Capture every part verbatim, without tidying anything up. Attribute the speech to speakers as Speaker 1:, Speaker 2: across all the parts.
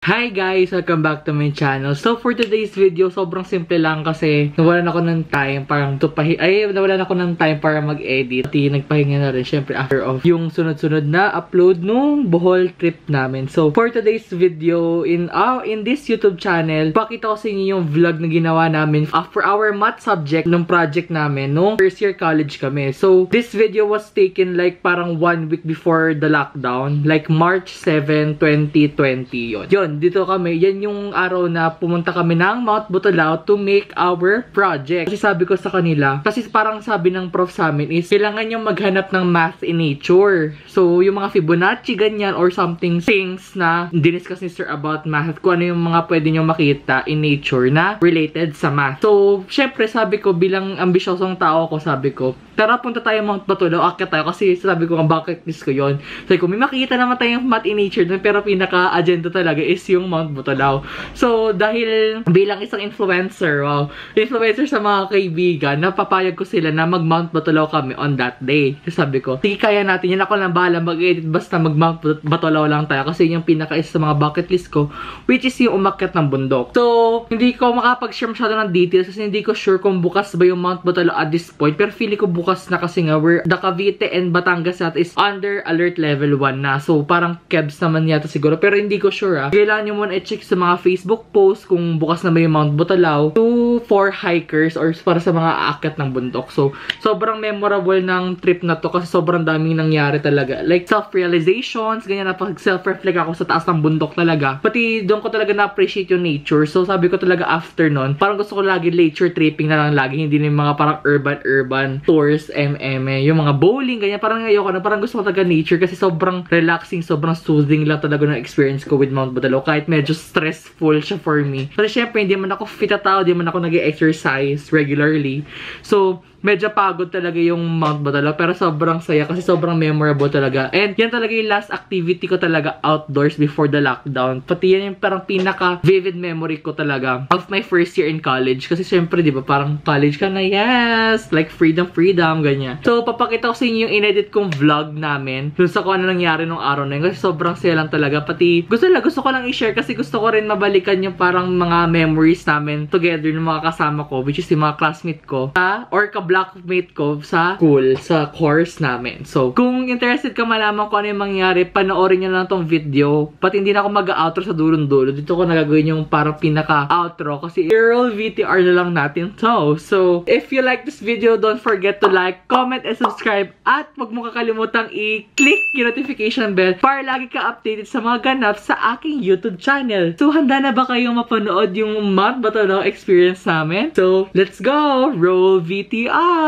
Speaker 1: Hi guys! Welcome back to my channel. So for today's video, sobrang simple lang kasi nawalan ako ng time parang tupahi ay nawalan ako ng time para mag-edit. Pati nagpahinga na rin syempre after of yung sunod-sunod na upload nung Bohol trip namin. So for today's video in uh, in this YouTube channel, pakita ko sa inyo yung vlog na ginawa namin uh, for our math subject ng project namin nung first year college kami. So this video was taken like parang one week before the lockdown, like March seventh, twenty twenty. Yun. Yun. Dito kami, yan yung araw na pumunta kami ng Mount Batulao to make our project. Kasi sabi ko sa kanila, kasi parang sabi ng prof sa amin is, kailangan yung maghanap ng math in nature. So, yung mga Fibonacci, ganyan, or something, things na diniscuss ni sir about math, kung ano yung mga pwede nyo makita in nature na related sa math. So, syempre, sabi ko, bilang ambisyosong tao ko, sabi ko, tara, punta tayo Mount Batulao, akit tayo, kasi sabi ko, ang bucket list ko yun. Sabi ko, may makikita naman tayong math in nature dun, pero pinaka-agenda talaga is yung Mount Batulao. So, dahil bilang isang influencer, wow, influencer sa mga kaibigan, napapayag ko sila na mag-Mount Batulao kami on that day. Kasi sabi ko, sige, kaya natin, yan ako lang bahala mag-edit, basta mag-Mount Batulao lang tayo. Kasi yung pinaka-isa sa mga bucket list ko, which is yung umakyat ng bundok. So, hindi ko makapag-share masyado ng details kasi hindi ko sure kung bukas ba yung Mount Batulao at this point. Pero feeling ko bukas na kasi nga, we're, the Cavite and Batangas at is under alert level one na. So, parang kebs naman yata siguro. Pero hindi ko sure ah. Kailangan nyo muna i-check sa mga Facebook post kung bukas na ba yung Mount Batulao to for hikers or para sa mga aakyat ng bundok. So, sobrang memorable ng trip na to kasi sobrang daming nangyari talaga. Like, self-realizations, ganyan na pag self-reflect ako sa taas ng bundok talaga. Pati doon ko talaga na-appreciate yung nature. So, sabi ko talaga after nun, parang gusto ko lagi nature tripping na lang lagi. Hindi na yung mga parang urban-urban tours, M M, yung mga bowling, ganyan. Parang ayoko na, parang gusto ko talaga nature kasi sobrang relaxing, sobrang soothing lang talaga ng experience ko with Mount Batulao. Kahit medyo stressful siya for me. Kasi syempre, hindi man ako fit na tao, hindi man ako nag-exercise regularly. So, medyo pagod talaga yung Mount Batulao, pero sobrang saya kasi sobrang memorable talaga. And yan talaga yung last activity ko talaga outdoors before the lockdown. Pati yan yung parang pinaka-vivid memory ko talaga of my first year in college. Kasi syempre, di ba, parang college ka na, yes! Like, freedom, freedom, ganyan. So, papakita ko sa inyo yung inedit kong vlog namin dun sa kung ano nangyari nung araw na yun. Kasi sobrang saya lang talaga. Pati, gusto lang, gusto ko lang i-share kasi gusto ko rin mabalikan yung parang mga memories namin together ng mga kasama ko, which is yung mga classmate ko, ha? Or ka blackmate ko sa school, sa course namin. So, kung interested ka malaman kung ano yung mangyari, panoorin nyo lang tong video. Pati hindi na ako mag-outro sa dulong-dulo. Dito ko nagagawin yung parang pinaka-outro kasi i-roll V T R na lang natin to. So, if you like this video, don't forget to like, comment, and subscribe. At huwag mo kakalimutang i-click yung notification bell para lagi ka updated sa mga ganap sa aking YouTube channel. So, handa na ba kayong mapanood yung Mount Batulao experience namin? So, let's go! Roll V T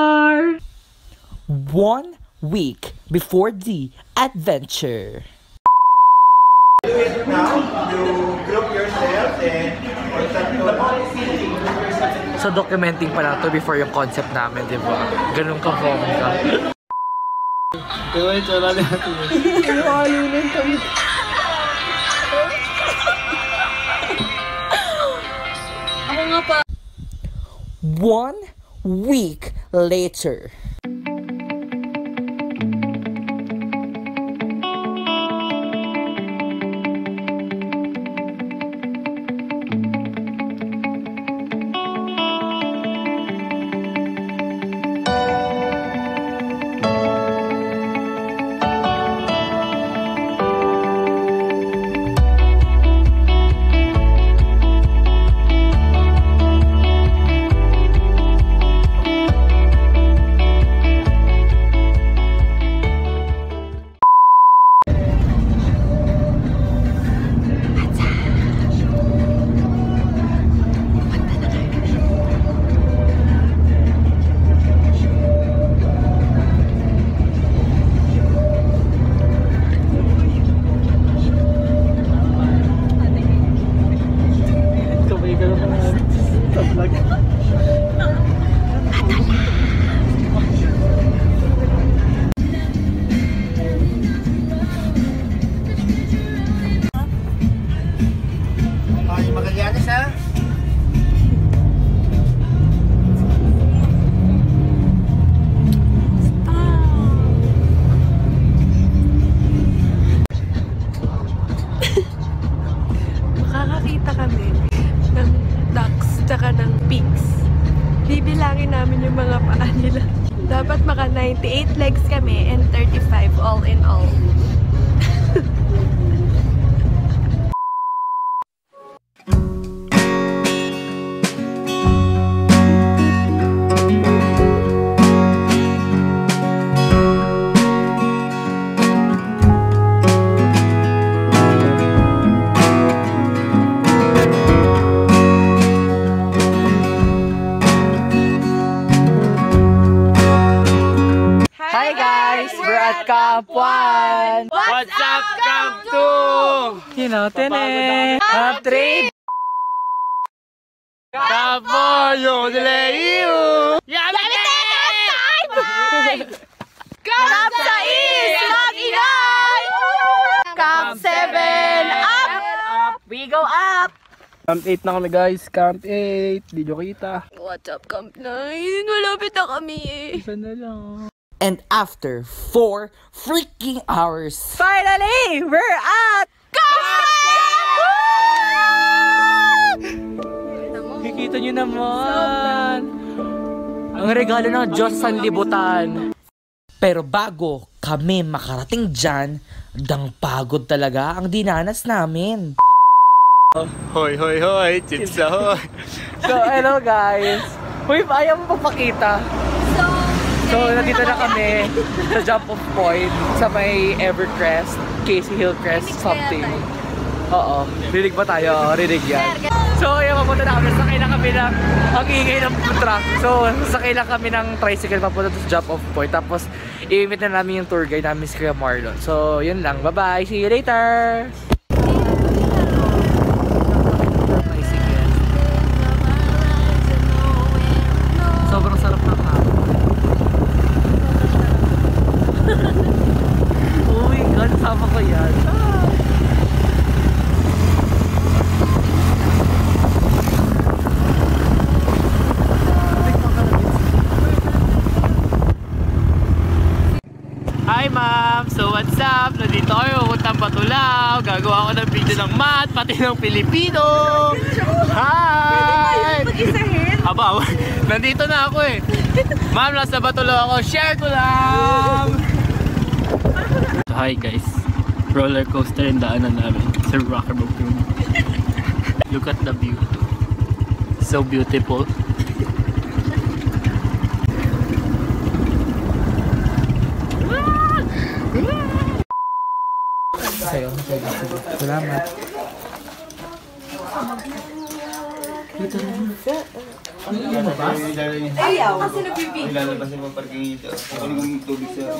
Speaker 1: R!
Speaker 2: One week before the adventure.
Speaker 3: Do it now. You group yourself and
Speaker 1: So, documenting pa lang to before yung concept namin, di ba? Ganun ka bongga.
Speaker 3: Diba, itsura natin.
Speaker 1: Ayun kami.
Speaker 2: Ako nga pa. One week later.
Speaker 4: makakakita kami ng ducks tsaka ng pigs, bibilangin namin yung mga paa nila. Dapat maka ninety-eight legs kami and thirty-five all in all.
Speaker 2: Camp one!
Speaker 1: What's up, Camp two?
Speaker 2: You know, tene! Camp three!
Speaker 1: Camp four, yo, delayo!
Speaker 4: Yami time! Camp sais! Mag-iyon! Camp seven! Up!
Speaker 2: We go up!
Speaker 5: Camp eight na kami guys, Camp eight, di nyo kita.
Speaker 4: What's up, Camp nine? Malapit na kami eh.
Speaker 5: Isa na lang.
Speaker 2: And after four freaking hours, finally, we're at Kikita nyo naman ang regalo ng Diyos sa sanlibutan. Pero bago kami makarating dyan, dang pagod talaga ang dinanas namin.
Speaker 1: Hoy, hoy, hoy, chips na hoy.
Speaker 2: So, hello guys. Uy, ayaw mo papakita. So, nandito na kami sa jump-off point sa may Evercrest, Casey Hillcrest, something. Oo, rinig ba tayo? Rinig yan. So, ayan, mapunta na kami. Sakay na kami ng, ang ingay ng truck. So, sakay lang kami ng tricycle papunta sa jump-off point. Tapos, i-meet na namin yung tour guide namin si Kuya Marlon. So, yun lang. Bye-bye. See you later! Sobrang sarap ng hapon. Oh my God, sama ko yan.
Speaker 1: Hi ma'am! So what's up? Nandito kayo, puntang Batulao. Gagawa ko ng video ng math, pati ng Pilipino. Hi! Aba, nandito na ako eh. Ma'am, nasa Batulao ako. Share ko lang! So, hi guys. Roller coaster yung daanan namin. Sa Rocker Room. Look at the view. So beautiful.
Speaker 2: Sa'yo. Salamat. Dito na.
Speaker 4: Ayaw! Kasi nabibig.
Speaker 3: Ilalabasin mo parking ito. Ano yung tubig sa...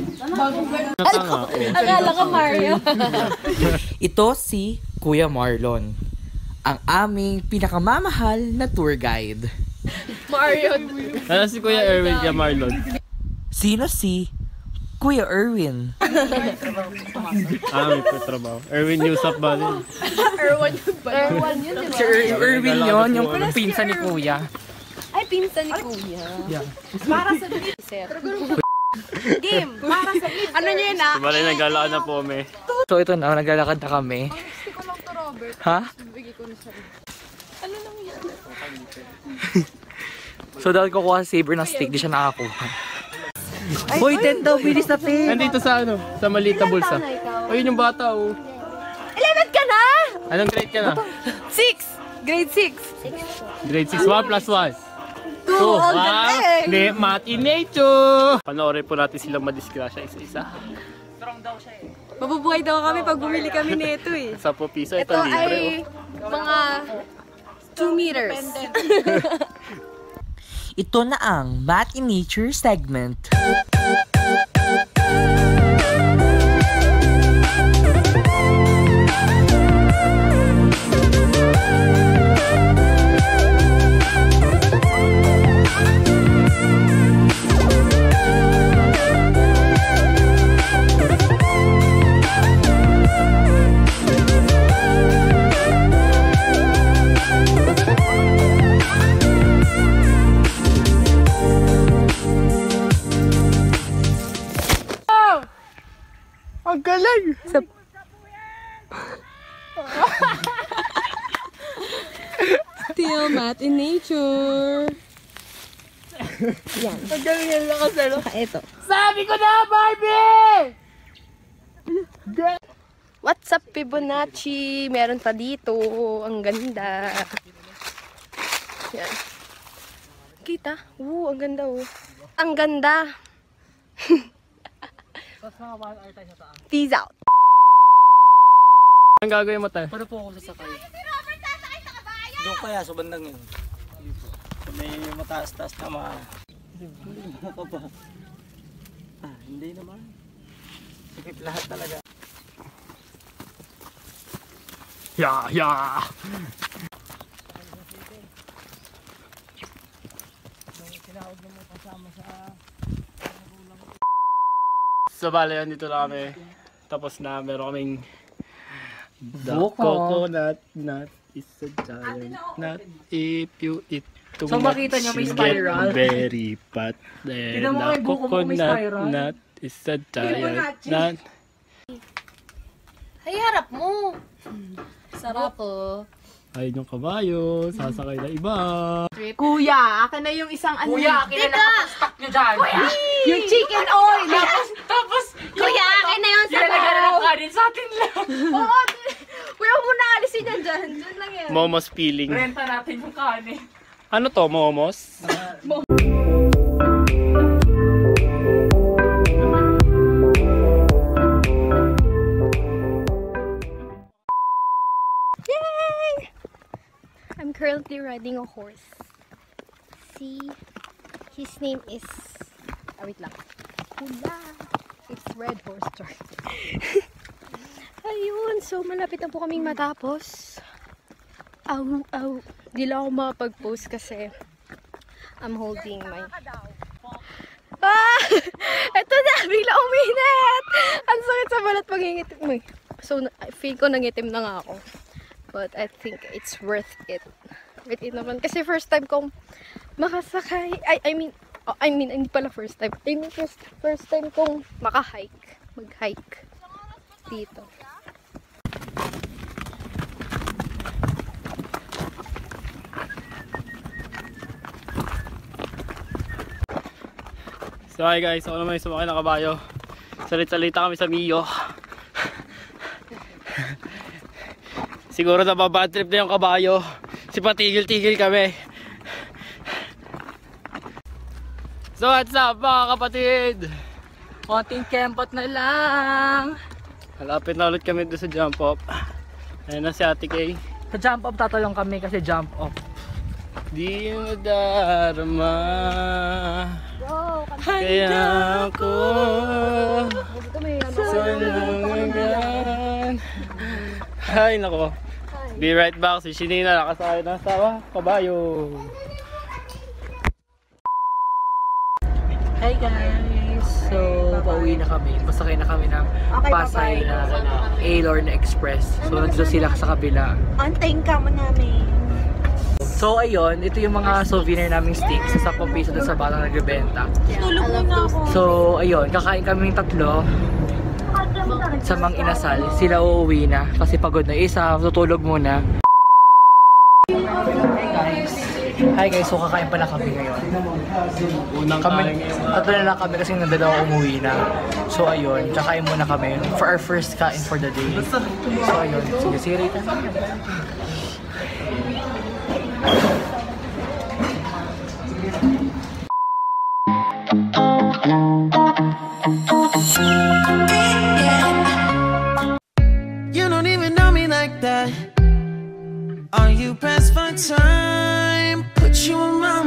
Speaker 4: Akala ka Mario.
Speaker 2: Ito si Kuya Marlon, ang aming pinakamamahal na tour guide.
Speaker 4: Mario.
Speaker 1: Ano si Kuya Erwin kaya Marlon?
Speaker 2: Sino si Kuya Erwin?
Speaker 1: Ah, may patrabaho. Erwin Yusuf ba din?
Speaker 4: Erwan yun ba? Erwan yun, di ba?
Speaker 2: Si Er- Erwin yun, yung pinsan ni Kuya.
Speaker 4: Ay, pinsan ni Kuya.
Speaker 2: Yeah.
Speaker 4: Para sa sir. Game! Para sa ano nyo yun ah?
Speaker 1: Diba rin naglalaan na po may.
Speaker 2: So ito na, naglalakad na kami.
Speaker 4: Gusto ko lang to, Robert.
Speaker 2: Ha?
Speaker 4: Bigay ko na sa ano lang yan?
Speaker 2: So dahil kukuha si Saber ng steak, di siya nakakuha. Boy, ten daw, bilis na pin!
Speaker 1: Nandito sa ano? Sa maliit na bulsa. O yun yung bata oh.
Speaker 4: eleven ka na!
Speaker 1: Anong grade ka na?
Speaker 4: six! Grade six!
Speaker 1: Grade six. one plus one.
Speaker 4: two! All the
Speaker 1: Wow!
Speaker 4: day!
Speaker 1: Hindi, math in nature! Panoorin po natin silang madisgrasya isa-isa.
Speaker 4: Mabubuhay daw kami pag bumili kami nito eh.
Speaker 1: Sa po piso, ito
Speaker 4: Ito
Speaker 1: libre
Speaker 4: ay mga two meters.
Speaker 2: Ito na ang Math in Nature segment.
Speaker 4: math in nature. Yan.
Speaker 2: Ang galing yan lang kasi.
Speaker 4: Saka ito.
Speaker 2: Sabi ko na, Barbie!
Speaker 4: What's up, Fibonacci? Meron pa dito. Ang ganda. Yan. Kita? Oo, ang ganda oh. Ang ganda. Peace out.
Speaker 5: Ang gagawin mo tayo?
Speaker 2: Paano po ako sasakay?
Speaker 5: Doon kaya sa bandang yun. May mataas-taas na mga... Ah, hindi naman. Sikip lahat talaga. Ya, ya! So bale yan, dito na kami. Tapos na, meron kaming the coconut nut is a giant nut if you eat too
Speaker 2: So,
Speaker 5: much
Speaker 2: makita nyo may
Speaker 5: you
Speaker 2: spiral.
Speaker 5: get very fat. Then
Speaker 2: Tignan mo
Speaker 5: the
Speaker 2: kay buko mo, may
Speaker 5: coconut
Speaker 2: spiral.
Speaker 5: nut is a giant nut.
Speaker 4: Ay, harap mo. Sarap po.
Speaker 5: Ayun yung kabayo, sasakay na iba.
Speaker 6: Kuya, akin na yung isang ano.
Speaker 2: Kuya, akin na nakapastock nyo dyan.
Speaker 6: Yung chicken oil.
Speaker 2: Tapos, tapos,
Speaker 6: Kuya, akin na yung
Speaker 2: yung nalagyan na ng kanin sa atin lang.
Speaker 6: Oo, kuya, huwag mo na alisin yan dyan. Dyan lang yan.
Speaker 5: Momos feeling.
Speaker 2: Renta natin yung kanin.
Speaker 5: Ano to, momos?
Speaker 4: Yay! I'm currently riding a horse. See? His name is... Ah, wait lang. Hula! It's Red Horse Chart. Ayun, so malapit na po kaming matapos. Aw, aw. Di lang ako makapag-post kasi I'm holding my... Ah! Ito na! Bigla uminit! Ang sakit sa balat pag-ingitim mo. So, I feel ko nangitim na nga ako. But I think it's worth it. Worth it naman. Kasi first time kong makasakay. I, I mean, oh, I mean, hindi pala first time. I mean, first, first time kong maka-hike. Mag-hike. Dito.
Speaker 5: So hi guys, ako naman yung sumakay na kabayo. Salit-salita kami sa Mio. Siguro na bad trip na yung kabayo. Si patigil-tigil kami. So what's up mga kapatid?
Speaker 2: Konting kempot na lang.
Speaker 5: Malapit na ulit kami doon sa jump off. Ayun na si Ate Kay.
Speaker 2: Sa jump off tatalong kami kasi jump off.
Speaker 5: Di mo darama. Kaya ako sanangan. Ay nako. Be right back. Si Shinina nakasakay na sa kabayo.
Speaker 2: Hey guys! So, pauwi na kami. Pasakay na kami ng Pasay na A-Lorna na Express. So, nandito sila sa kabila.
Speaker 6: Antayin ka mo namin.
Speaker 2: So, ayun. Ito yung mga souvenir naming sticks. Sa sampung piso doon sa batang nagbebenta.
Speaker 6: Tulog muna ako.
Speaker 2: So, ayun. Kakain kami tatlo sa Mang Inasal. Sila uuwi na kasi pagod na. Isa, tutulog muna. Hey guys! Hi guys, so kakain pala kami ngayon.
Speaker 5: Unang
Speaker 2: Kami,
Speaker 5: kain ngayon.
Speaker 2: tatlo na lang kami kasi nandalawa umuwi na. So ayun, kakain muna kami for our first kain for the day. So ayun, sige, sige rito.
Speaker 7: You don't even know me like that. Are you pressed for time? Put you in my